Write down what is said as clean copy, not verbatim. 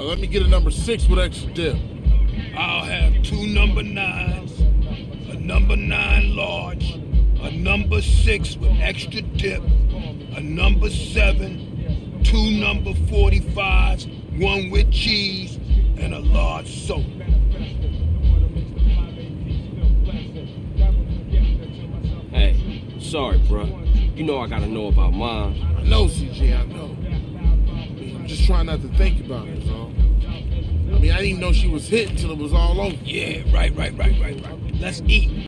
Let me get a number 6 with extra dip. I'll have 2 number 9s, a number 9 large, a number 6 with extra dip, a number 7, 2 number 45s, 1 with cheese, and a large soda. Hey, sorry, bruh. You know I gotta know about mine. I know, CJ, I know. I'm just trying not to think about it, is all. I didn't even know she was hit until it was all over. Yeah, right. Let's eat.